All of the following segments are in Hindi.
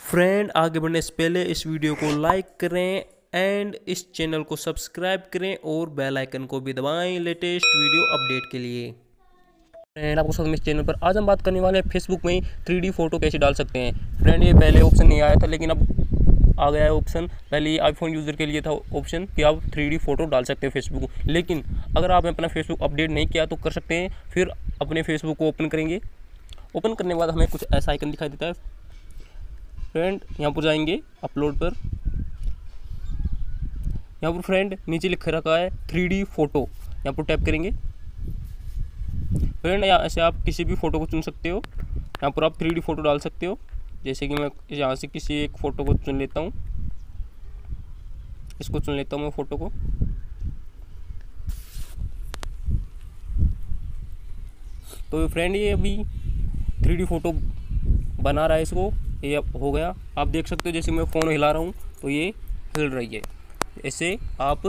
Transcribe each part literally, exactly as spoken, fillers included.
फ्रेंड, आगे बढ़ने से पहले इस वीडियो को लाइक करें एंड इस चैनल को सब्सक्राइब करें और बेल आइकन को भी दबाएं लेटेस्ट वीडियो अपडेट के लिए। फ्रेंड, आपको स्वागत है इस चैनल पर। आज हम बात करने वाले हैं फेसबुक में थ्री डी फोटो कैसे डाल सकते हैं। फ्रेंड, ये पहले ऑप्शन नहीं आया था लेकिन अब आ गया है ऑप्शन। पहले ये आईफोन यूज़र के लिए था ऑप्शन कि आप थ्री डी फोटो डाल सकते हैं फेसबुक, लेकिन अगर आपने अपना फेसबुक अपडेट नहीं किया तो कर सकते हैं। फिर अपने फेसबुक को ओपन करेंगे। ओपन करने के बाद हमें कुछ ऐसा आइकन दिखाई देता है। फ्रेंड, यहाँ पर जाएंगे अपलोड पर। यहाँ पर फ्रेंड नीचे लिख रखा है थ्री डी फोटो, यहाँ पर टैप करेंगे। फ्रेंड, यहाँ से आप किसी भी फ़ोटो को चुन सकते हो। यहाँ पर आप थ्री डी फोटो डाल सकते हो। जैसे कि मैं यहाँ से किसी एक फ़ोटो को चुन लेता हूँ, इसको चुन लेता हूँ मैं फ़ोटो को। तो फ्रेंड, ये अभी थ्री डी फोटो बना रहा है, इसको ये हो गया। आप देख सकते हो जैसे मैं फ़ोन हिला रहा हूँ तो ये हिल रही है। ऐसे आप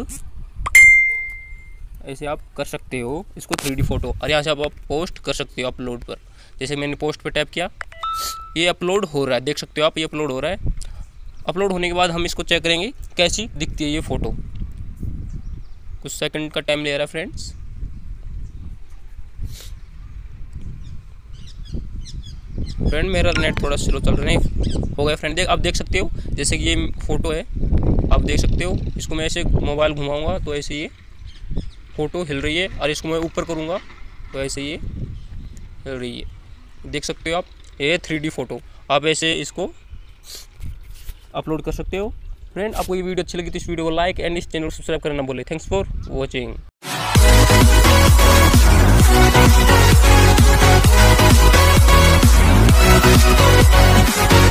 ऐसे आप कर सकते हो इसको थ्री डी फोटो। और यहाँ से आप, आप पोस्ट कर सकते हो अपलोड पर। जैसे मैंने पोस्ट पर टैप किया, ये अपलोड हो रहा है, देख सकते हो आप, ये अपलोड हो रहा है। अपलोड होने के बाद हम इसको चेक करेंगे कैसी दिखती है ये फ़ोटो। कुछ सेकंड का टाइम ले रहा है फ्रेंड्स। फ्रेंड, मेरा नेट थोड़ा स्लो चल रहा है। हो गया फ्रेंड, देख आप देख सकते हो जैसे कि ये फ़ोटो है, आप देख सकते हो। इसको मैं ऐसे मोबाइल घुमाऊंगा तो ऐसे ये फ़ोटो हिल रही है, और इसको मैं ऊपर करूंगा तो ऐसे ये हिल रही है। देख सकते हो आप, ये थ्री डी फोटो। आप ऐसे इसको अपलोड कर सकते हो। फ्रेंड, आपको ये वीडियो अच्छी लगी तो इस वीडियो को लाइक एंड इस चैनल को सब्सक्राइब करना बोले। Thanks for watching. We'll be right back.